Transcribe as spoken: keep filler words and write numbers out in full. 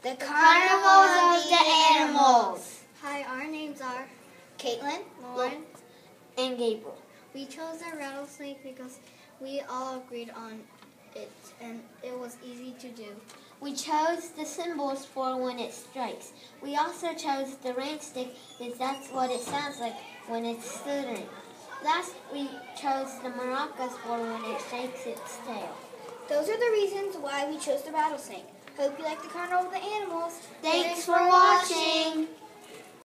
The Carnival of the Animals. Hi, our names are Caitlin, Lauren, and Gabriel. We chose the rattlesnake because we all agreed on it and it was easy to do. We chose the symbols for when it strikes. We also chose the rain stick because that's what it sounds like when it's slithering. Last, we chose the maracas for when it shakes its tail. Those are the reasons why we chose the rattlesnake. Hope you like the Carnival of the Animals. Thanks for watching.